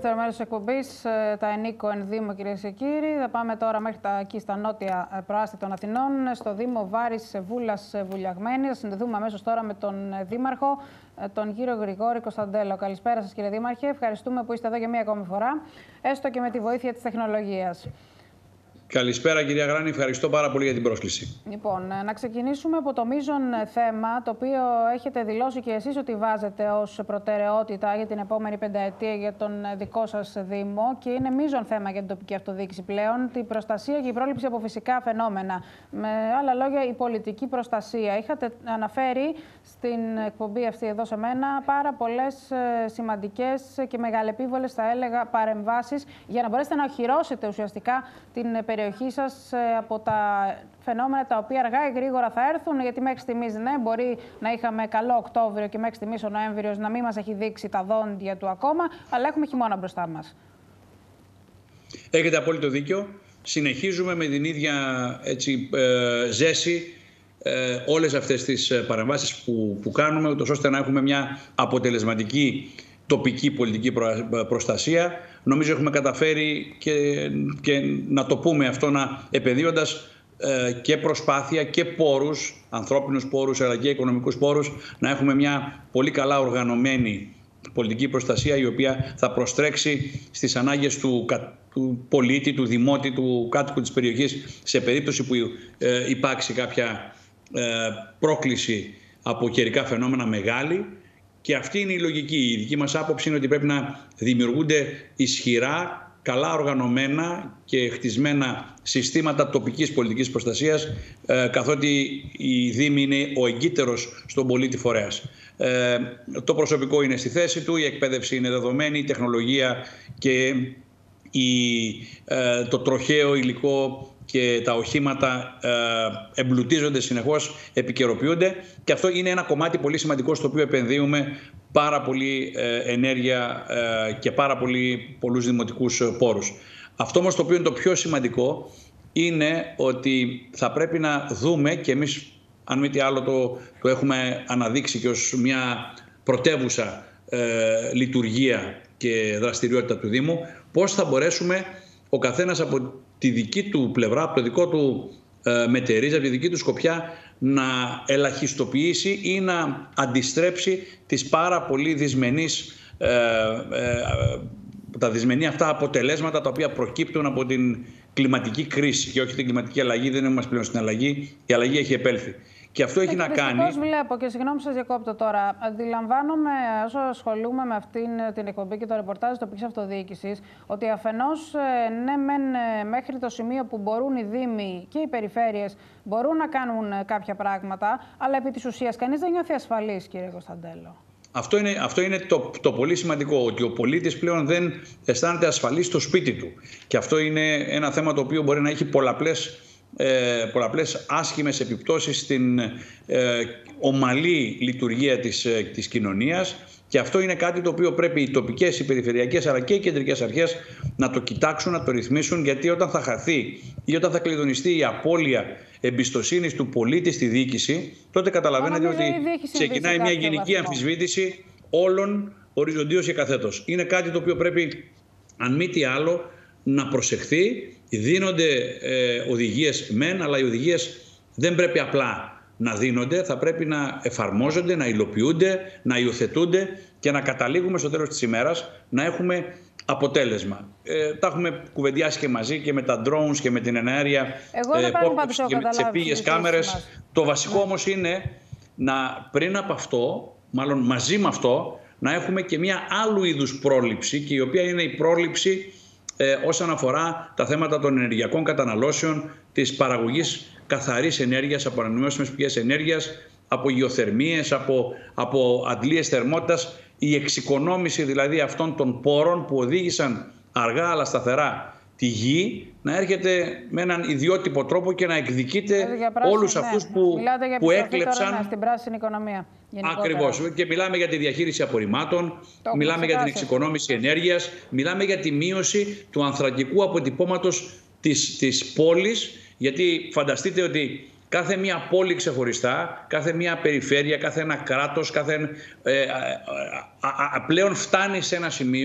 δεύτερο μέρος της εκπομπής, τα Ενίκο εν Δήμο, κυρίες και κύριοι. Θα πάμε τώρα μέχρι εκεί στα νότια προάστια των Αθηνών, στο Δήμο Βάρης Βούλας Βουλιαγμένη. Θα συνδεθούμε αμέσως τώρα με τον Δήμαρχο, τον κύριο Γρηγόρη Κωνσταντέλο. Καλησπέρα σας, κύριε Δήμαρχε. Ευχαριστούμε που είστε εδώ για μία ακόμη φορά, έστω και με τη βοήθεια της τεχνολογίας. Καλησπέρα, κυρία Γράνη. Ευχαριστώ πάρα πολύ για την πρόσκληση. Λοιπόν, να ξεκινήσουμε από το μείζον θέμα, το οποίο έχετε δηλώσει και εσείς ότι βάζετε ως προτεραιότητα για την επόμενη πενταετία για τον δικό σας Δήμο, και είναι μείζον θέμα για την τοπική αυτοδιοίκηση πλέον, την προστασία και η πρόληψη από φυσικά φαινόμενα. Με άλλα λόγια, η πολιτική προστασία. Είχατε αναφέρει στην εκπομπή αυτή εδώ σε μένα πάρα πολλές σημαντικές και μεγαλεπίβολες, θα έλεγα, παρεμβάσεις για να μπορέσετε να οχυρώσετε ουσιαστικά την περιοχή σας από τα φαινόμενα τα οποία αργά ή γρήγορα θα έρθουν, γιατί μέχρι στιγμής ναι, μπορεί να είχαμε καλό Οκτώβριο και μέχρι στιγμής ο Νοέμβριος να μην μας έχει δείξει τα δόντια του ακόμα, αλλά έχουμε χειμώνα μπροστά μας. Έχετε απόλυτο δίκιο. Συνεχίζουμε με την ίδια ζέση όλες αυτές τις παρεμβάσεις που κάνουμε, ούτως ώστε να έχουμε μια αποτελεσματική τοπική πολιτική προστασία. Νομίζω έχουμε καταφέρει και να το πούμε αυτό, επενδύοντας και προσπάθεια και πόρους, ανθρώπινους πόρους αλλά και οικονομικούς πόρους, να έχουμε μια πολύ καλά οργανωμένη πολιτική προστασία, η οποία θα προστρέξει στις ανάγκες του πολίτη, του δημότη, του κάτοικου της περιοχής, σε περίπτωση που υπάρξει κάποια πρόκληση από καιρικά φαινόμενα μεγάλη. Και αυτή είναι η λογική. Η δική μας άποψη είναι ότι πρέπει να δημιουργούνται ισχυρά, καλά οργανωμένα και χτισμένα συστήματα τοπικής πολιτικής προστασίας, καθότι η Δήμη είναι ο εγκύτερος στον πολίτη φορέας. Το προσωπικό είναι στη θέση του, η εκπαίδευση είναι δεδομένη, η τεχνολογία και το τροχαίο υλικό και τα οχήματα εμπλουτίζονται συνεχώς, επικαιροποιούνται, και αυτό είναι ένα κομμάτι πολύ σημαντικό στο οποίο επενδύουμε πάρα πολύ ενέργεια και πάρα πολλούς δημοτικούς πόρους. Αυτό όμως το οποίο είναι το πιο σημαντικό είναι ότι θα πρέπει να δούμε, και εμείς αν μη τι άλλο το έχουμε αναδείξει και ως μια πρωτεύουσα λειτουργία και δραστηριότητα του Δήμου, πώς θα μπορέσουμε ο καθένας από τη δική του πλευρά, από το δικό του μετερίζει, από τη δική του σκοπιά, να ελαχιστοποιήσει ή να αντιστρέψει τις πάρα πολύ τα δυσμενή αυτά αποτελέσματα τα οποία προκύπτουν από την κλιματική κρίση και όχι την κλιματική αλλαγή. Δεν είμαστε πλέον στην αλλαγή, η αλλαγή έχει επέλθει. Και αυτό έχει να κάνει. Πώς βλέπω, και συγγνώμη που σας διακόπτω τώρα, αντιλαμβάνομαι όσο ασχολούμαι με αυτήν την εκπομπή και το ρεπορτάζ της τοπικής αυτοδιοίκησης, ότι αφενός ναι, μέχρι το σημείο που μπορούν οι Δήμοι και οι περιφέρειες μπορούν να κάνουν κάποια πράγματα, αλλά επί της ουσίας κανείς δεν νιώθει ασφαλής, κύριε Κωνσταντέλο. Αυτό είναι το πολύ σημαντικό, ότι ο πολίτης πλέον δεν αισθάνεται ασφαλής στο σπίτι του. Και αυτό είναι ένα θέμα το οποίο μπορεί να έχει πολλαπλές άσχημες επιπτώσεις στην ομαλή λειτουργία της κοινωνίας, και αυτό είναι κάτι το οποίο πρέπει οι τοπικές, οι περιφερειακές αλλά και οι κεντρικές αρχές να το κοιτάξουν, να το ρυθμίσουν, γιατί όταν θα χαθεί ή όταν θα κλειδονιστεί η απώλεια εμπιστοσύνης του πολίτη στη διοίκηση, τότε καταλαβαίνετε ότι ξεκινάει μια γενική αμφισβήτηση όλων οριζοντίως και καθέτος. Είναι κάτι το οποίο πρέπει, αν μη τι άλλο, να προσεχθεί. Δίνονται οδηγίες μεν, αλλά οι οδηγίες δεν πρέπει απλά να δίνονται, θα πρέπει να εφαρμόζονται, να υλοποιούνται, να υιοθετούνται και να καταλήγουμε στο τέλος της ημέρας να έχουμε αποτέλεσμα. Τα έχουμε κουβεντιάσει και μαζί και με τα drones και με την εναέρια και με τις επίγειες κάμερες. Το βασικό όμως είναι πριν από αυτό, μάλλον μαζί με αυτό, να έχουμε και μια άλλου είδους πρόληψη, και η οποία είναι η πρόληψη όσον αφορά τα θέματα των ενεργειακών καταναλώσεων, της παραγωγής καθαρής ενέργειας από ανανεώσιμες πηγές ενέργειας, από γεωθερμίες, από αντλίες θερμότητας, η εξοικονόμηση δηλαδή αυτών των πόρων που οδήγησαν αργά αλλά σταθερά τη γη να έρχεται με έναν ιδιότυπο τρόπο και να εκδικείται όλους αυτούς που έκλεψαν στην πράσινη οικονομία. Ακριβώς. Και μιλάμε για τη διαχείριση απορριμμάτων, μιλάμε για την εξοικονόμηση ενέργειας, μιλάμε για τη μείωση του ανθρακικού αποτυπώματος της πόλης, γιατί φανταστείτε ότι κάθε μία πόλη ξεχωριστά, κάθε μία περιφέρεια, κάθε ένα κράτος, πλέον φτάνει σε ένα σημείο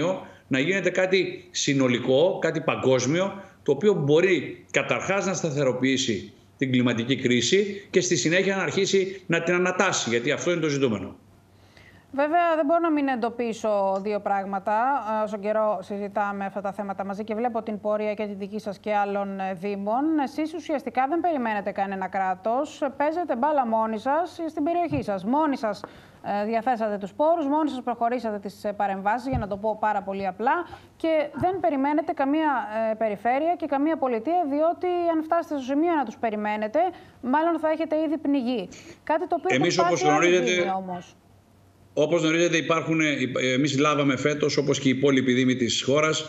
να γίνεται κάτι συνολικό, κάτι παγκόσμιο, το οποίο μπορεί καταρχάς να σταθεροποιήσει την κλιματική κρίση και στη συνέχεια να αρχίσει να την ανατάσει, γιατί αυτό είναι το ζητούμενο. Βέβαια, δεν μπορώ να μην εντοπίσω δύο πράγματα. Όσο καιρό συζητάμε αυτά τα θέματα μαζί και βλέπω την πορεία και τη δική σας και άλλων δήμων. Εσείς ουσιαστικά δεν περιμένετε κανένα κράτος. Παίζετε μπάλα μόνοι σας στην περιοχή σας. Μόνοι σας διαθέσατε τους πόρους, μόνοι σας προχωρήσατε τις παρεμβάσεις, για να το πω πάρα πολύ απλά. Και δεν περιμένετε καμία περιφέρεια και καμία πολιτεία, διότι αν φτάσετε στο σημείο να τους περιμένετε, μάλλον θα έχετε ήδη πνιγεί. Κάτι το οποίο εμείς, όπως γνωρίζετε, όπως γνωρίζετε, εμείς λάβαμε φέτος, όπως και οι υπόλοιποι δήμοι της χώρας,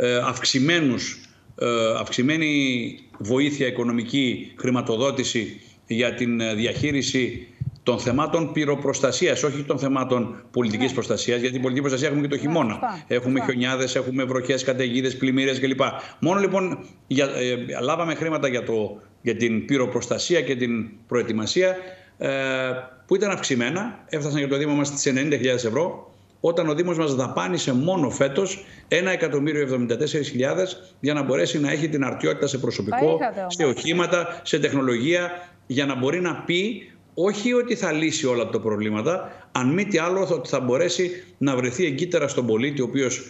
αυξημένη βοήθεια οικονομική, χρηματοδότηση για την διαχείριση των θεμάτων πυροπροστασίας, όχι των θεμάτων πολιτικής προστασίας, γιατί την πολιτική προστασία έχουμε και το χειμώνα. Έχουμε χιονιάδες, έχουμε βροχές, καταιγίδες, πλημμύρες κλπ. Μόνο λοιπόν λάβαμε χρήματα για την πυροπροστασία και την προετοιμασία, που ήταν αυξημένα, έφτασαν για το Δήμο μας στις 90.000 ευρώ, όταν ο Δήμος μας δαπάνησε μόνο φέτος 1.074.000 για να μπορέσει να έχει την αρτιότητα σε προσωπικό, σε οχήματα, σε τεχνολογία, για να μπορεί να πει όχι ότι θα λύσει όλα τα προβλήματα, αν μη τι άλλο ότι θα μπορέσει να βρεθεί εγκύτερα στον πολίτη, ο οποίος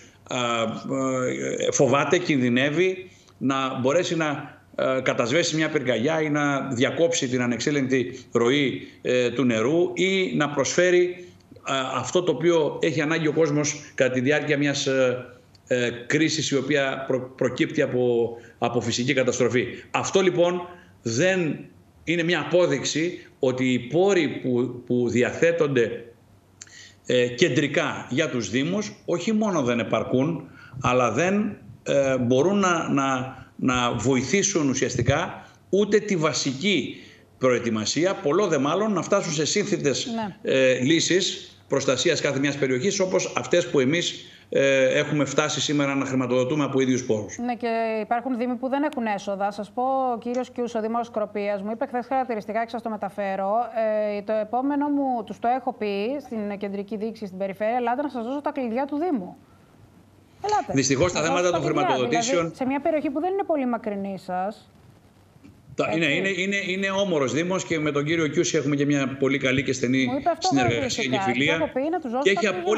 φοβάται, κινδυνεύει, να μπορέσει να κατασβέσει μια πυρκαγιά ή να διακόψει την ανεξέλεγκτη ροή του νερού ή να προσφέρει αυτό το οποίο έχει ανάγκη ο κόσμος κατά τη διάρκεια μιας κρίσης η οποία προκύπτει από φυσική καταστροφή. Αυτό λοιπόν δεν είναι μια απόδειξη ότι οι πόροι που διαθέτονται κεντρικά για τους Δήμους όχι μόνο δεν επαρκούν, αλλά δεν μπορούν να βοηθήσουν ουσιαστικά ούτε τη βασική προετοιμασία, πολλό δε μάλλον να φτάσουν σε σύνθετες λύσεις προστασίας κάθε μιας περιοχής, όπως αυτές που εμείς έχουμε φτάσει σήμερα να χρηματοδοτούμε από ίδιους πόρους. Ναι, και υπάρχουν δήμοι που δεν έχουν έσοδα. Σας πω, ο κύριος Κιούς, ο Δήμαρχος Σκροπίας, μου είπε χθες χαρακτηριστικά και σας το μεταφέρω. Το επόμενο μου, τους το έχω πει στην κεντρική διοίκηση στην περιφέρεια, ελάτε να σας δώσω τα κλειδιά του Δήμου. Ελάτε. Δυστυχώς τα θέματα των χρηματοδοτήσεων. Δηλαδή, σε μια περιοχή που δεν είναι πολύ μακρινή σας. Είναι όμορος Δήμος και με τον κύριο Κιούση έχουμε και μια πολύ καλή και στενή συνεργασία και φιλία. Και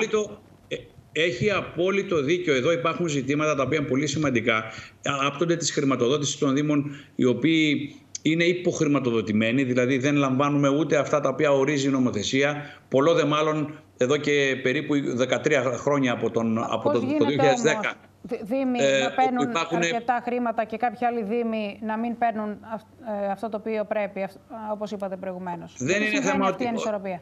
έχει απόλυτο δίκιο εδώ. Υπάρχουν ζητήματα τα οποία είναι πολύ σημαντικά. Άπτονται της χρηματοδότησης των Δήμων, οι οποίοι είναι υποχρηματοδοτημένοι, δηλαδή δεν λαμβάνουμε ούτε αυτά τα οποία ορίζει η νομοθεσία. Πολλό δε μάλλον εδώ και περίπου 13 χρόνια από το 2010. Δήμοι να παίρνουν αρκετά χρήματα και κάποιοι άλλοι δήμοι να μην παίρνουν αυτό το οποίο πρέπει, όπως είπατε προηγουμένως. Δεν είναι θέμα αυτή η ανισορροπία.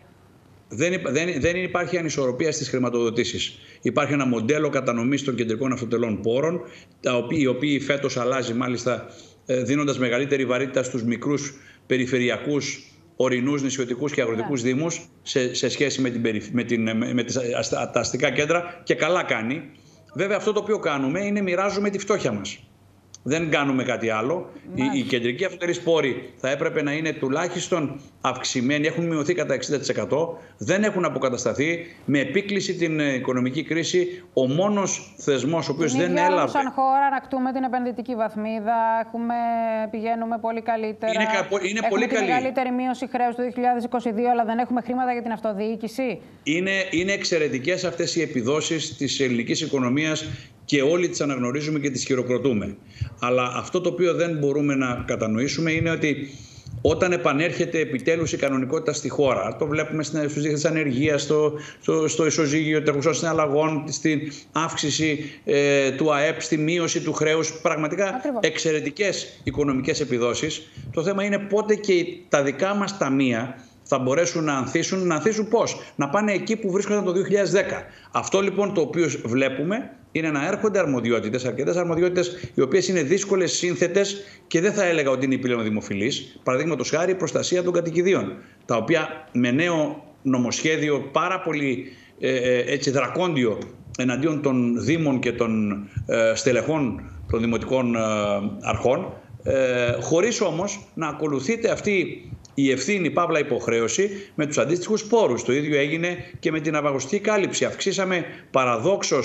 Δεν υπάρχει ανισορροπία στις χρηματοδοτήσεις. Υπάρχει ένα μοντέλο κατανομής των κεντρικών αυτοτελών πόρων, οι οποίοι φέτος αλλάζει μάλιστα, δίνοντας μεγαλύτερη βαρύτητα στους μικρούς περιφερειακούς, ορεινούς, νησιωτικούς και αγροτικούς δήμους σε σχέση με τα αστικά κέντρα, και καλά κάνει. Βέβαια, αυτό το οποίο κάνουμε είναι μοιράζουμε τη φτώχεια μας. Δεν κάνουμε κάτι άλλο. Οι κεντρικοί αυτοτελείς πόροι θα έπρεπε να είναι τουλάχιστον αυξημένοι, έχουν μειωθεί κατά 60%, δεν έχουν αποκατασταθεί. Με επίκληση την οικονομική κρίση, ο μόνος θεσμός ο οποίος δεν έλαβε. Σαν χώρα ανακτούμε την επενδυτική βαθμίδα, πηγαίνουμε πολύ καλύτερα. Είναι πολύ καλή. Τη μεγαλύτερη μείωση χρέους του 2022, αλλά δεν έχουμε χρήματα για την αυτοδιοίκηση. Είναι εξαιρετικές αυτές οι επιδόσεις της ελληνικής οικονομίας και όλοι τις αναγνωρίζουμε και τις χειροκροτούμε. Αλλά αυτό το οποίο δεν μπορούμε να κατανοήσουμε είναι ότι όταν επανέρχεται επιτέλους η κανονικότητα στη χώρα, το βλέπουμε στους δείκτες της ανεργίας, στο ισοζύγιο τρέχουσων συναλλαγών, στην αύξηση του ΑΕΠ, στη μείωση του χρέους, πραγματικά εξαιρετικές οικονομικές επιδόσεις. Το θέμα είναι πότε και τα δικά μας ταμεία θα μπορέσουν να ανθίσουν. Να ανθίσουν πώς? Να πάνε εκεί που βρίσκονταν το 2010. Αυτό λοιπόν το οποίο βλέπουμε είναι να έρχονται αρμοδιότητες, αρκετές αρμοδιότητες, οι οποίες είναι δύσκολες, σύνθετες και δεν θα έλεγα ότι είναι πλέον δημοφιλείς. Παραδείγματος χάρη, προστασία των κατοικιδίων, τα οποία με νέο νομοσχέδιο πάρα πολύ δρακόντιο εναντίον των δήμων και των στελεχών των δημοτικών αρχών, χωρίς όμως να ακολουθείται αυτή η ευθύνη παύλα υποχρέωση με τους αντίστοιχους πόρους. Το ίδιο έγινε και με την ναυαγοστική κάλυψη. Αυξήσαμε παραδόξως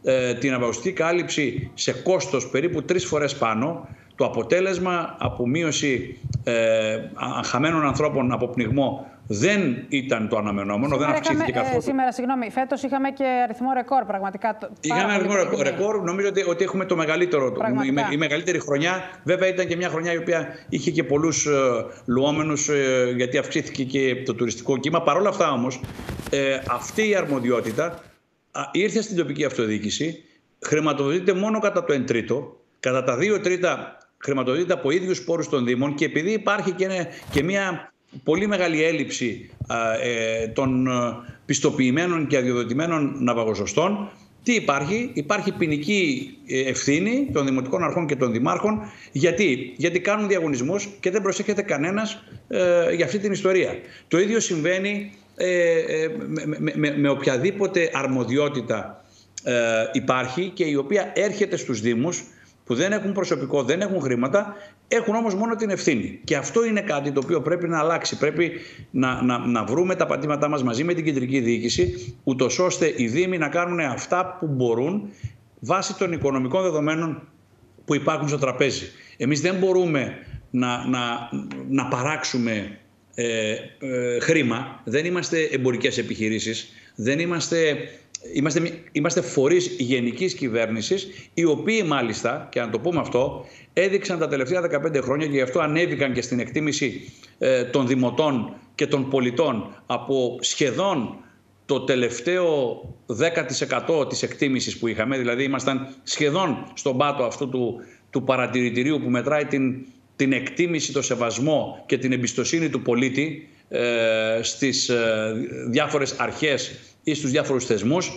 την ναυαγοστική κάλυψη σε κόστος περίπου 3 φορές πάνω, το αποτέλεσμα από μείωση χαμένων ανθρώπων από πνιγμό δεν ήταν το αναμενόμενο, δεν αυξήθηκε καθόλου. Σήμερα, φέτος είχαμε και αριθμό ρεκόρ πραγματικά. Είχαμε αριθμό ρεκόρ, νομίζω ότι έχουμε το μεγαλύτερο, η μεγαλύτερη χρονιά. Βέβαια ήταν και μια χρονιά η οποία είχε και πολλούς λουόμενους, γιατί αυξήθηκε και το τουριστικό κύμα. Παρ' όλα αυτά όμως, αυτή η αρμοδιότητα ήρθε στην τοπική αυτοδιοίκηση, χρηματοδοτείται μόνο κατά το 1/3, κατά τα 2/3 χρηματοδοτείται από ίδιους πόρους των Δήμων, και επειδή υπάρχει και μια πολύ μεγάλη έλλειψη των πιστοποιημένων και αδειοδοτημένων ναυαγοσωστών, τι υπάρχει? Υπάρχει ποινική ευθύνη των δημοτικών αρχών και των δημάρχων. Γιατί κάνουν διαγωνισμούς και δεν προσέχεται κανένας για αυτή την ιστορία. Το ίδιο συμβαίνει με οποιαδήποτε αρμοδιότητα υπάρχει και η οποία έρχεται στους Δήμους, που δεν έχουν προσωπικό, δεν έχουν χρήματα, έχουν όμως μόνο την ευθύνη. Και αυτό είναι κάτι το οποίο πρέπει να αλλάξει. Πρέπει να βρούμε τα πατήματά μας μαζί με την κεντρική διοίκηση, ούτως ώστε οι Δήμοι να κάνουν αυτά που μπορούν βάσει των οικονομικών δεδομένων που υπάρχουν στο τραπέζι. Εμείς δεν μπορούμε να παράξουμε χρήμα, δεν είμαστε εμπορικές επιχειρήσεις, δεν Είμαστε φορείς γενικής κυβέρνησης, οι οποίοι μάλιστα, και να το πούμε αυτό, έδειξαν τα τελευταία 15 χρόνια, και γι' αυτό ανέβηκαν και στην εκτίμηση των δημοτών και των πολιτών από σχεδόν το τελευταίο 10% της εκτίμησης που είχαμε. Δηλαδή ήμασταν σχεδόν στον πάτο αυτού του παρατηρητηρίου που μετράει την εκτίμηση, το σεβασμό και την εμπιστοσύνη του πολίτη στις διάφορες αρχές ή στους διάφορους θεσμούς.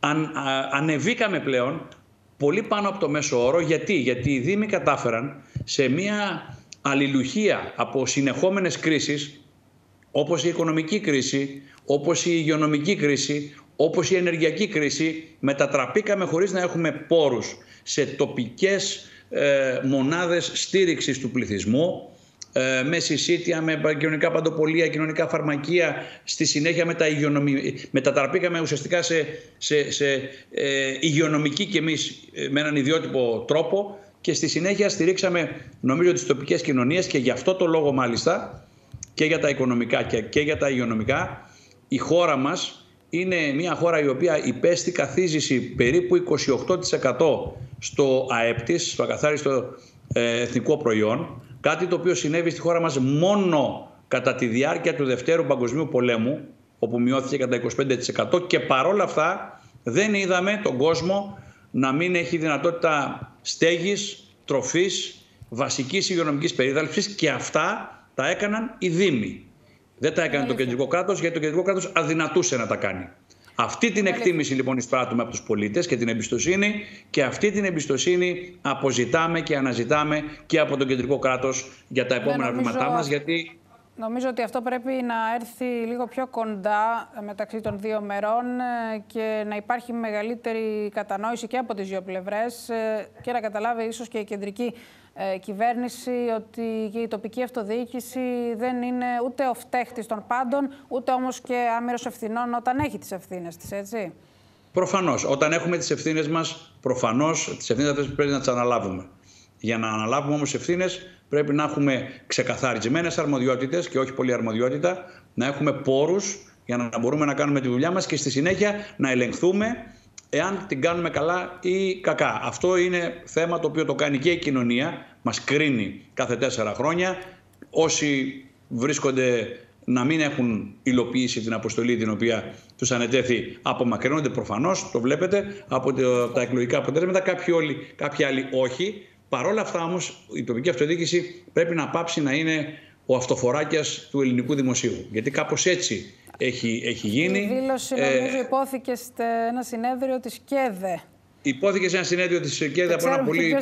Ανεβήκαμε πλέον πολύ πάνω από το μέσο όρο. Γιατί οι Δήμοι κατάφεραν σε μια αλληλουχία από συνεχόμενες κρίσεις, όπως η οικονομική κρίση, όπως η υγειονομική κρίση, όπως η ενεργειακή κρίση, μετατραπήκαμε χωρίς να έχουμε πόρους σε τοπικές μονάδες στήριξης του πληθυσμού, με συσίτια, με κοινωνικά παντοπολία, κοινωνικά φαρμακεία. Στη συνέχεια μετατραπήκαμε ουσιαστικά σε υγειονομική και εμείς με έναν ιδιότυπο τρόπο, και στη συνέχεια στηρίξαμε, νομίζω, τις τοπικές κοινωνίες, και γι' αυτό το λόγο μάλιστα και για τα οικονομικά και για τα υγειονομικά η χώρα μας είναι μια χώρα η οποία υπέστη καθίζηση περίπου 28% στο ΑΕΠ της, στο ακαθάριστο εθνικό προϊόν. Κάτι το οποίο συνέβη στη χώρα μας μόνο κατά τη διάρκεια του Δευτέρου Παγκοσμίου Πολέμου, όπου μειώθηκε κατά 25%, και παρόλα αυτά δεν είδαμε τον κόσμο να μην έχει δυνατότητα στέγης, τροφής, βασικής υγειονομικής περίθαλψης, και αυτά τα έκαναν οι Δήμοι. Δεν τα έκανε το κεντρικό κράτος, γιατί το κεντρικό κράτος αδυνατούσε να τα κάνει. Αυτή την εκτίμηση λοιπόν εισπράττουμε από τους πολίτες και την εμπιστοσύνη, και αυτή την εμπιστοσύνη αποζητάμε και αναζητάμε και από το κεντρικό κράτος για τα επόμενα βήματά μας. Νομίζω ότι αυτό πρέπει να έρθει λίγο πιο κοντά μεταξύ των δύο μερών και να υπάρχει μεγαλύτερη κατανόηση και από τις δύο πλευρές, και να καταλάβει ίσως και η κεντρική κυβέρνηση ότι και η τοπική αυτοδιοίκηση δεν είναι ούτε ο φταίχτης των πάντων, ούτε όμως και άμυρος ευθυνών όταν έχει τις ευθύνες της, έτσι. Προφανώς. Όταν έχουμε τις ευθύνες μας, προφανώς τις ευθύνες αυτές πρέπει να τις αναλάβουμε. Για να αναλάβουμε όμως ευθύνες πρέπει να έχουμε ξεκαθαρισμένες αρμοδιότητες και όχι πολλή αρμοδιότητα, να έχουμε πόρους για να μπορούμε να κάνουμε τη δουλειά μας και στη συνέχεια να ελεγχθούμε εάν την κάνουμε καλά ή κακά. Αυτό είναι θέμα το οποίο το κάνει και η κοινωνία, μας κρίνει κάθε 4 χρόνια. Όσοι βρίσκονται να μην έχουν υλοποιήσει την αποστολή την οποία τους ανετέθη, απομακρύνονται προφανώς, το βλέπετε, από τα εκλογικά αποτελέσματα, κάποιοι άλλοι όχι. Παρ' όλα αυτά όμως η τοπική αυτοδιοίκηση πρέπει να πάψει να είναι ο αυτοφοράκιας του ελληνικού δημοσίου. Γιατί κάπως έτσι έχει γίνει. Η δήλωση νομίζω υπόθηκε σε ένα συνέδριο της ΚΕΔΕ. Υπόθηκε σε ένα συνέδριο της ΚΕΔΕ από ένα πολύ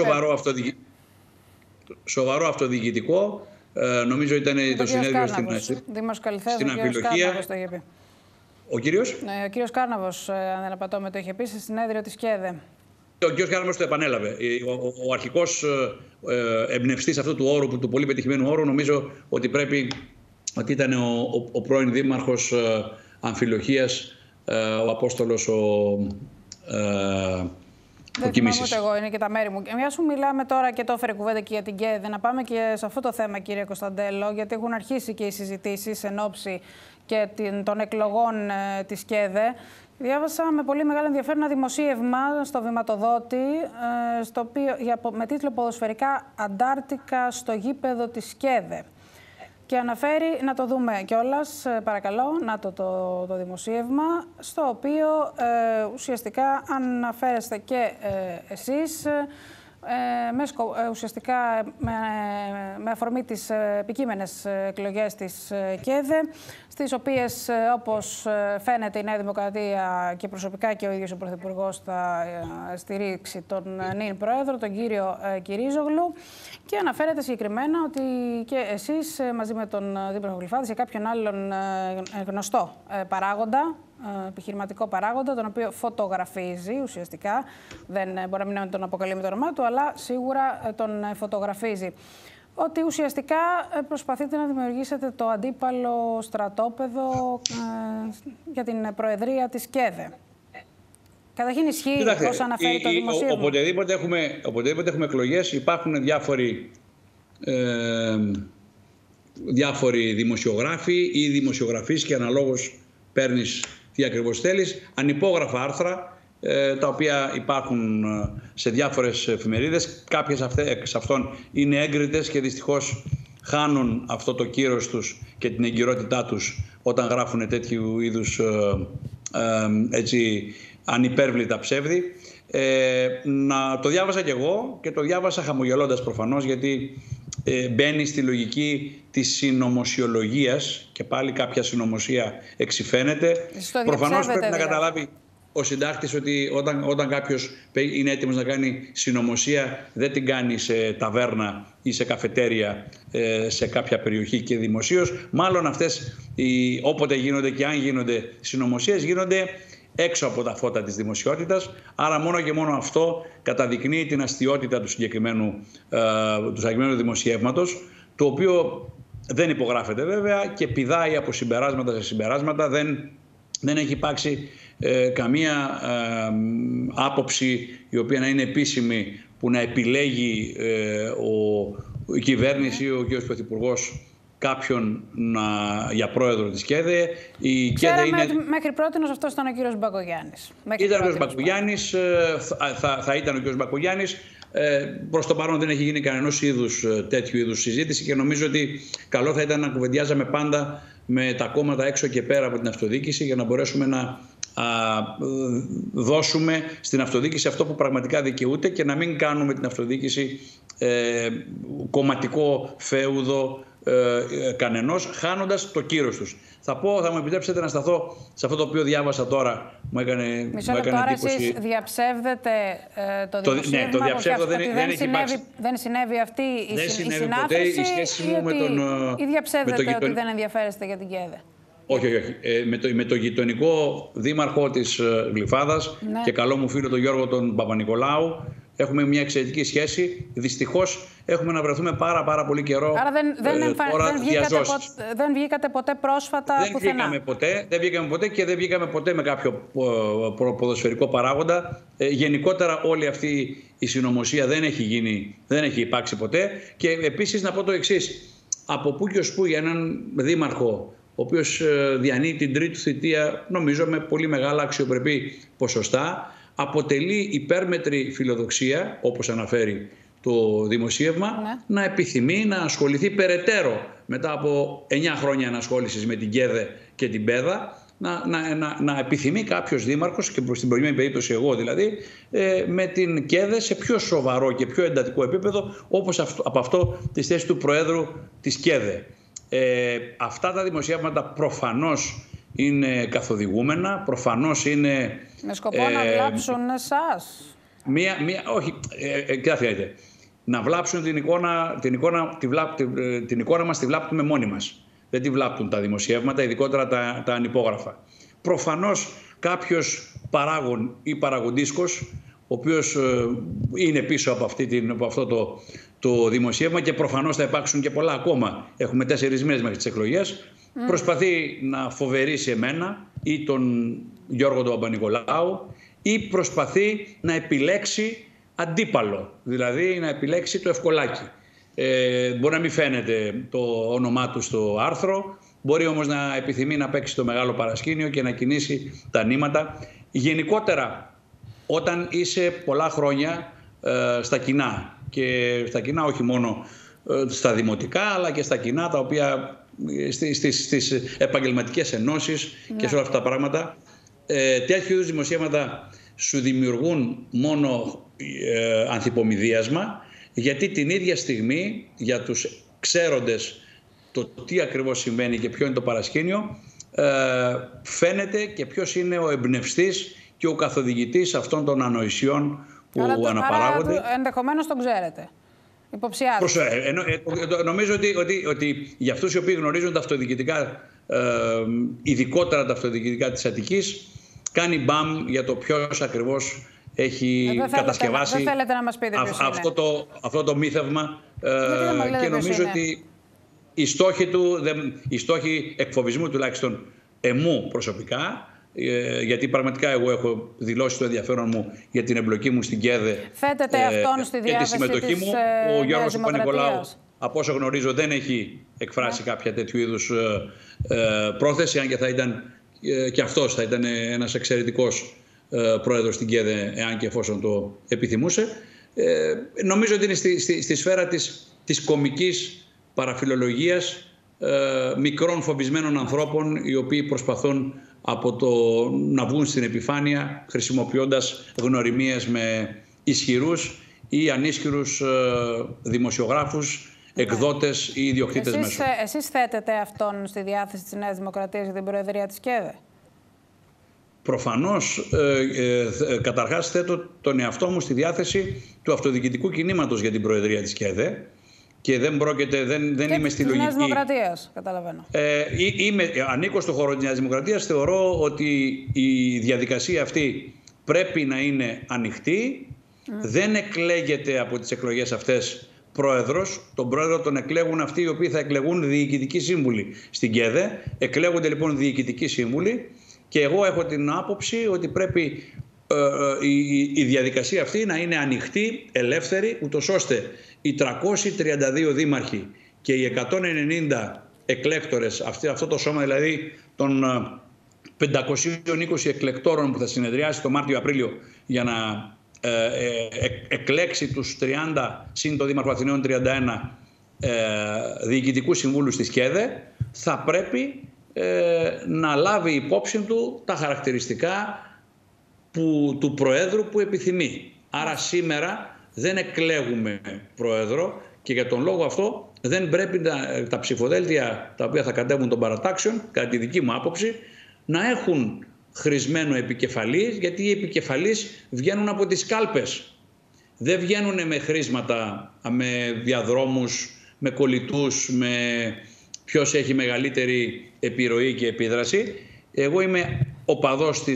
σοβαρό αυτοδιοικητικό. Νομίζω ήταν το συνέδριο στην Αμφιλοχία. Ο κύριος? Ο κύριος Κάρναβος, αν δεν απατώμε, το είχε πει σε συνέδριο της ΚΕΔΕ. Ο κ. Κάρναβος το επανέλαβε. Ο αρχικός εμπνευστής αυτού του όρου, του πολύ πετυχημένου όρου, νομίζω ότι ήταν ο πρώην δήμαρχος Αμφιλοχίας, ο Απόστολος Δεν θυμάμαι ούτε εγώ, είναι και τα μέρη μου. Μια σου μιλάμε τώρα και το έφερε κουβέντα και για την ΚΕΔΕ, να πάμε και σε αυτό το θέμα, κύριε Κωνσταντέλο, γιατί έχουν αρχίσει και οι συζητήσεις εν ώψη και των εκλογών της ΚΕΔΕ. Διάβασα με πολύ μεγάλο ενδιαφέρον ένα δημοσίευμα στο Βηματοδότη, με τίτλο «Ποδοσφαιρικά αντάρτικα στο γήπεδο της ΚΕΔΕ». Και αναφέρει, να το δούμε κιόλας, παρακαλώ, να το δημοσίευμα, στο οποίο ουσιαστικά αναφέρεστε και εσείς, ουσιαστικά με αφορμή τις επικείμενες εκλογές της ΚΕΔΕ, στις οποίες, όπως φαίνεται, η Νέα Δημοκρατία και προσωπικά και ο ίδιος ο Πρωθυπουργός θα στηρίξει τον νυν Πρόεδρο, τον κύριο Κυρίζογλου, και αναφέρεται συγκεκριμένα ότι και εσείς μαζί με τον Δήμαρχο Γλυφάδης και κάποιον άλλον γνωστό παράγοντα, επιχειρηματικό παράγοντα, τον οποίο φωτογραφίζει ουσιαστικά, δεν μπορεί να μην τον αποκαλεί με το όνομά του, αλλά σίγουρα τον φωτογραφίζει. Ότι ουσιαστικά προσπαθείτε να δημιουργήσετε το αντίπαλο στρατόπεδο για την προεδρία της ΚΕΔΕ. Καταρχήν ισχύει πώς αναφέρει το δημοσίευμα. Οποτεδήποτε έχουμε εκλογές, υπάρχουν διάφοροι δημοσιογράφοι ή δημοσιογραφείς και αναλόγως παίρνεις τι ακριβώς θέλεις. Ανυπόγραφα άρθρα, τα οποία υπάρχουν σε διάφορες εφημερίδες. Κάποιες εξ αυτών είναι έγκριτες και δυστυχώς χάνουν αυτό το κύρος τους και την εγκυρότητά τους όταν γράφουν τέτοιου είδους ανυπέρβλητα ψεύδι. Να το διάβασα κι εγώ και το διάβασα χαμογελώντας προφανώς, γιατί μπαίνει στη λογική της συνωμοσιολογίας και πάλι κάποια συνωμοσία εξυφαίνεται. Προφανώς πρέπει να καταλάβει ο συντάκτης ότι όταν κάποιος είναι έτοιμος να κάνει συνωμοσία, δεν την κάνει σε ταβέρνα ή σε καφετέρια σε κάποια περιοχή και δημοσίως. Μάλλον αυτές όποτε γίνονται και αν γίνονται συνωμοσίες, γίνονται έξω από τα φώτα της δημοσιότητας. Άρα μόνο και μόνο αυτό καταδεικνύει την αστιότητα του συγκεκριμένου δημοσιεύματος, το οποίο δεν υπογράφεται βέβαια και πηδάει από συμπεράσματα σε συμπεράσματα. Δεν έχει υπάρξει καμία άποψη η οποία να είναι επίσημη που να επιλέγει η κυβέρνηση ή ο κ. Πρωθυπουργός κάποιον για πρόεδρο της ΚΕΔΕ. Μέχρι πρότινος αυτός ήταν ο κ. Μπακογιάννης. Ήταν ο κ. Μπακογιάννης, θα ήταν ο κ. Μπακογιάννης. Προς το παρόν δεν έχει γίνει κανένας τέτοιου είδους συζήτηση και νομίζω ότι καλό θα ήταν να κουβεντιάζαμε πάντα με τα κόμματα έξω και πέρα από την αυτοδιοίκηση για να μπορέσουμε να δώσουμε στην αυτοδιοίκηση αυτό που πραγματικά δικαιούται και να μην κάνουμε την αυτοδιοίκηση κομματικό φέουδο κανενός, χάνοντας το κύρος τους. Θα μου επιτρέψετε να σταθώ σε αυτό το οποίο διάβασα τώρα. Μου έκανε τώρα εντύπωση. Εσείς διαψεύδετε το δημοσίευμα? Ναι, το διαψεύδω. Δεν συνέβη αυτή η συνάθρηση ή διαψεύδετε ότι δεν ενδιαφέρεστε για την ΚΕΔΕ? Όχι. Με το γειτονικό δήμαρχο της Γλυφάδας και καλό μου φίλο τον Γιώργο τον Παπα-Νικολάου έχουμε μια εξαιρετική σχέση. Δυστυχώς έχουμε να βρεθούμε πάρα πολύ καιρό. Άρα δεν βγήκατε ποτέ πρόσφατα πουθενά? Δεν βγήκαμε ποτέ και δεν βγήκαμε ποτέ με κάποιο ποδοσφαιρικό παράγοντα. Γενικότερα όλη αυτή η συνωμοσία δεν έχει υπάρξει ποτέ. Και επίσης να πω το εξής. Από πού και ως πού για έναν δήμαρχο ο οποίος διανύει την τρίτη θητεία, νομίζω με πολύ μεγάλα αξιοπρεπή ποσοστά, αποτελεί υπέρμετρη φιλοδοξία, όπως αναφέρει το δημοσίευμα, να επιθυμεί να ασχοληθεί περαιτέρω μετά από 9 χρόνια ανασχόλησης με την ΚΕΔΕ και την ΠΕΔΑ, να επιθυμεί κάποιος δήμαρχος, και στην προηγούμενη περίπτωση εγώ δηλαδή, με την ΚΕΔΕ σε πιο σοβαρό και πιο εντατικό επίπεδο, όπως από αυτό της θέσης του Προέδρου της ΚΕΔΕ. Αυτά τα δημοσιεύματα προφανώς είναι καθοδηγούμενα, προφανώς είναι... Με σκοπό να βλάψουν εσάς? Όχι, κοιτάξτε, να βλάψουν την εικόνα μας τη βλάπτουμε μόνοι μας. Δεν τη βλάπτουν τα δημοσιεύματα, ειδικότερα τα ανυπόγραφα. Προφανώς κάποιος παράγων ή παραγοντίσκος, ο οποίος είναι πίσω από αυτό το δημοσίευμα, και προφανώς θα υπάρξουν και πολλά ακόμα. Έχουμε 4 μήνες μέχρι τις εκλογές. Προσπαθεί να φοβερήσει εμένα ή τον Γιώργο τον Παπα-Νικολάου ή προσπαθεί να επιλέξει αντίπαλο, δηλαδή να επιλέξει το ευκολάκι. Μπορεί να μην φαίνεται το όνομά του στο άρθρο, μπορεί όμως να επιθυμεί να παίξει το μεγάλο παρασκήνιο και να κινήσει τα νήματα. Γενικότερα, όταν είσαι πολλά χρόνια στα κοινά, και στα κοινά όχι μόνο στα δημοτικά, αλλά και στα κοινά τα οποία στις επαγγελματικές ενώσεις και σε όλα αυτά τα πράγματα, τέτοιου είδους δημοσίευματα σου δημιουργούν μόνο ανθυπομηδίασμα, γιατί την ίδια στιγμή για τους ξέροντες το τι ακριβώς συμβαίνει και ποιο είναι το παρασκήνιο, φαίνεται και ποιος είναι ο εμπνευστής και ο καθοδηγητής αυτών των ανοησιών που αναπαράγονται. Ενδεχομένως τον ξέρετε. Υποψιάζεται. Νομίζω ότι για αυτούς οι οποίοι γνωρίζουν τα αυτοδιοικητικά, ειδικότερα τα αυτοδιοικητικά της Αττικής, κάνει μπαμ για το ποιος ακριβώς έχει κατασκευάσει δεν θέλετε να μας πείτε αυτό το μύθευμα, και νομίζω ότι οι στόχοι εκφοβισμού, τουλάχιστον εμού προσωπικά, γιατί πραγματικά εγώ έχω δηλώσει το ενδιαφέρον μου για την εμπλοκή μου στην ΚΕΔΕ, θέτεται αυτόν στη διάθεση και τη συμμετοχή μου. Ο Γιώργος Παπα-Νικολάου, από όσο γνωρίζω, δεν έχει εκφράσει κάποια τέτοιου είδους πρόθεση, αν και θα ήταν και αυτός θα ήταν ένας εξαιρετικός πρόεδρος στην ΚΕΔΕ, εάν και εφόσον το επιθυμούσε. Νομίζω ότι είναι στη σφαίρα της κομικής παραφιλολογίας μικρών φοβισμένων ανθρώπων, οι οποίοι προσπαθούν να βγουν στην επιφάνεια χρησιμοποιώντας γνωριμίες με ισχυρούς ή ανίσχυρους δημοσιογράφους, εκδότες ή ιδιοκτήτες μέσων. Εσείς θέτετε αυτόν στη διάθεση της Νέας Δημοκρατίας για την Προεδρία της ΚΕΔΕ? Προφανώς, καταρχάς θέτω τον εαυτό μου στη διάθεση του αυτοδιοικητικού κινήματος για την Προεδρία της ΚΕΔΕ, και δεν είμαι στη λογική. Νέας Δημοκρατίας, καταλαβαίνω. Ανήκω στο χώρο της Νέας Δημοκρατίας. Θεωρώ ότι η διαδικασία αυτή πρέπει να είναι ανοιχτή. Δεν εκλέγεται από τις εκλογές αυτές πρόεδρος. Τον πρόεδρο τον εκλέγουν αυτοί οι οποίοι θα εκλεγούν διοικητικοί σύμβουλοι στην ΚΕΔΕ. Εκλέγονται λοιπόν διοικητικοί σύμβουλοι, και εγώ έχω την άποψη ότι πρέπει η διαδικασία αυτή να είναι ανοιχτή, ελεύθερη, ούτως ώστε οι 332 δήμαρχοι και οι 190 εκλέκτορες, αυτό το σώμα δηλαδή των 520 εκλεκτόρων που θα συνεδριάσει το Μάρτιο-Απρίλιο για να εκλέξει τους 30 συν το Δήμαρχο Αθηναίων 31 διοικητικούς συμβούλους της ΚΕΔΕ, θα πρέπει να λάβει υπόψη του τα χαρακτηριστικά του Προέδρου που επιθυμεί. Άρα σήμερα δεν εκλέγουμε Πρόεδρο, και για τον λόγο αυτό δεν πρέπει τα ψηφοδέλτια τα οποία θα κατέβουν των παρατάξεων, κατά τη δική μου άποψη, να έχουν χρησμένο επικεφαλής, γιατί οι επικεφαλής βγαίνουν από τις κάλπες. Δεν βγαίνουν με χρήσματα, με διαδρόμους, με κολλητούς, με ποιος έχει μεγαλύτερη επιρροή και επίδραση. Εγώ είμαι οπαδός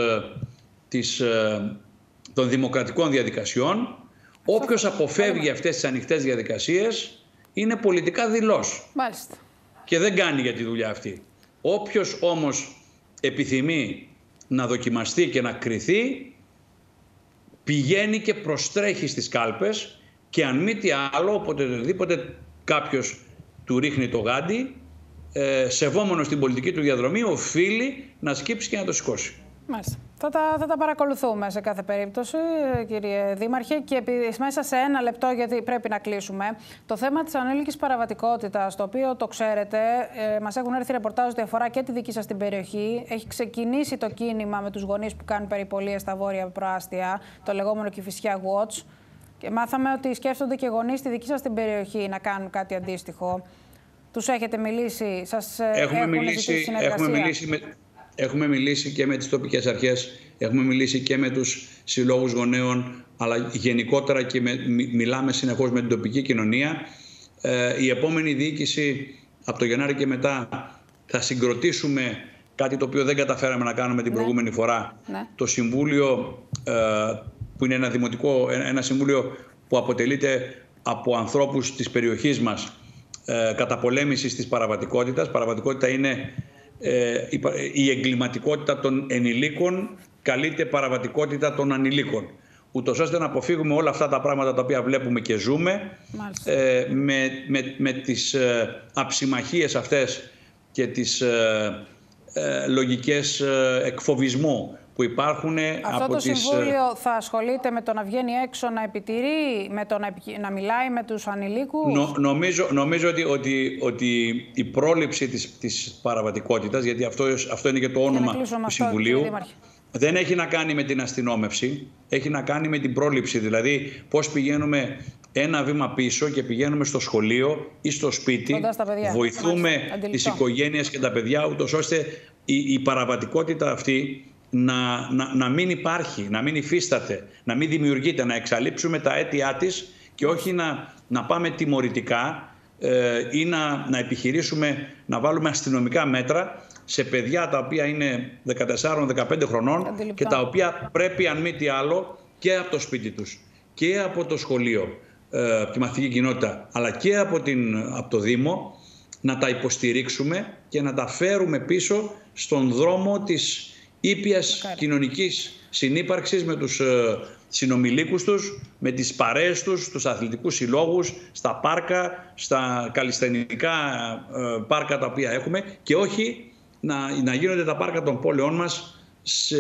των δημοκρατικών διαδικασιών. Όποιος αποφεύγει αυτές τις ανοιχτές διαδικασίες είναι πολιτικά δειλός. Μάλιστα. Και δεν κάνει για τη δουλειά αυτή. Όποιος όμως επιθυμεί να δοκιμαστεί και να κριθεί, πηγαίνει και προστρέχει στις κάλπες, και αν μη τι άλλο, οποτεδήποτε κάποιος του ρίχνει το γάντι, σεβόμενος την πολιτική του διαδρομή, οφείλει να σκύψει και να το σηκώσει. Μάλιστα. Θα τα παρακολουθούμε σε κάθε περίπτωση, κύριε Δήμαρχε, και μέσα σε ένα λεπτό, γιατί πρέπει να κλείσουμε, το θέμα της ανήλικης παραβατικότητας, το οποίο το ξέρετε, μας έχουν έρθει ρεπορτάζ ότι αφορά και τη δική σας την περιοχή. Έχει ξεκινήσει το κίνημα με τους γονείς που κάνουν περιπολίες στα βόρεια προάστια, το λεγόμενο Κηφισιά Watch, και μάθαμε ότι σκέφτονται και γονείς στη δική σας την περιοχή να κάνουν κάτι αντίστοιχο. Τους έχετε μιλήσει, σας έχουν ζητήσει συνεργασία? Έχουμε μιλήσει και με τις τοπικές αρχές, έχουμε μιλήσει και με τους συλλόγους γονέων, αλλά γενικότερα και μιλάμε συνεχώς με την τοπική κοινωνία. Η επόμενη διοίκηση, από το Γενάρη και μετά, θα συγκροτήσουμε κάτι το οποίο δεν καταφέραμε να κάνουμε την προηγούμενη φορά. Το Συμβούλιο, που είναι ένα συμβούλιο που αποτελείται από ανθρώπους της περιοχής μας, καταπολέμησης της παραβατικότητας. Παραβατικότητα είναι η εγκληματικότητα των ενηλίκων καλείται παραβατικότητα των ανηλίκων, ούτως ώστε να αποφύγουμε όλα αυτά τα πράγματα τα οποία βλέπουμε και ζούμε, με τις αψιμαχίες αυτές και τις λογικές εκφοβισμού που υπάρχουν. Αυτό το Συμβούλιο θα ασχολείται με το να βγαίνει έξω, να επιτηρεί, με το να μιλάει με τους ανηλίκους. Νομίζω ότι η πρόληψη της παραβατικότητας, γιατί αυτό είναι και το όνομα του Συμβουλίου, δεν έχει να κάνει με την αστυνόμευση, έχει να κάνει με την πρόληψη. Δηλαδή πώς πηγαίνουμε ένα βήμα πίσω και πηγαίνουμε στο σχολείο ή στο σπίτι, βοηθούμε τις οικογένειες και τα παιδιά, ούτως ώστε η παραβατικότητα αυτή να μην υπάρχει, να μην υφίσταται, να μην δημιουργείται, να εξαλείψουμε τα αίτια της και όχι να πάμε τιμωρητικά ή να επιχειρήσουμε να βάλουμε αστυνομικά μέτρα σε παιδιά τα οποία είναι 14-15 χρονών και τα οποία πρέπει, αν μη τι άλλο, και από το σπίτι τους και από το σχολείο, από τη μαθητική κοινότητα, αλλά και από το Δήμο, να τα υποστηρίξουμε και να τα φέρουμε πίσω στον δρόμο της ήπιας κοινωνικής συνύπαρξης με τους συνομιλίκους τους, με τις παρέες τους, τους αθλητικούς συλλόγους, στα πάρκα, στα καλλισθενικά πάρκα τα οποία έχουμε, και όχι να γίνονται τα πάρκα των πόλεων μας σε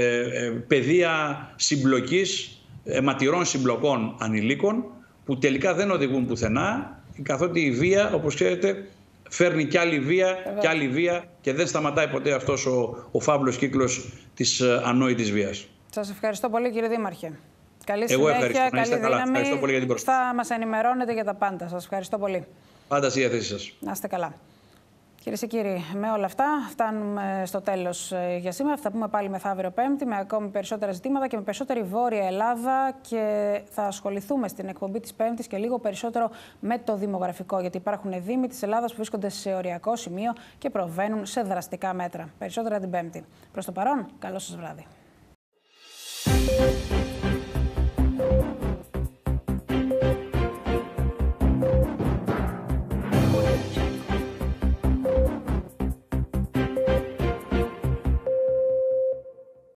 πεδία συμπλοκής, αιματηρών συμπλοκών ανηλίκων, που τελικά δεν οδηγούν πουθενά, καθότι η βία, όπως ξέρετε, φέρνει κι άλλη βία και δεν σταματάει ποτέ αυτός ο φαύλος κύκλος της ανόητης βίας. Σας ευχαριστώ πολύ, κύριε Δήμαρχε. Καλή συνέχεια, καλή δύναμη. Ευχαριστώ πολύ για την πρόσκληση. Θα μας ενημερώνετε για τα πάντα. Σας ευχαριστώ πολύ. Πάντα στη διάθεσή σας. Να είστε καλά. Κυρίες και κύριοι, με όλα αυτά φτάνουμε στο τέλος για σήμερα. Θα πούμε πάλι μεθαύριο Πέμπτη με ακόμη περισσότερα ζητήματα και με περισσότερη Βόρεια Ελλάδα, και θα ασχοληθούμε στην εκπομπή της Πέμπτης και λίγο περισσότερο με το δημογραφικό, γιατί υπάρχουν δήμοι της Ελλάδας που βρίσκονται σε οριακό σημείο και προβαίνουν σε δραστικά μέτρα. Περισσότερα την Πέμπτη. Προς το παρόν, καλό σας βράδυ.